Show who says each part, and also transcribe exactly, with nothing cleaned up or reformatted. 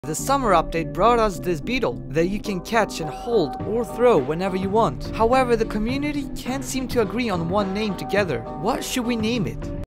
Speaker 1: The summer update brought us this beetle that you can catch and hold or throw whenever you want. However, the community can't seem to agree on one name together. What should we name it?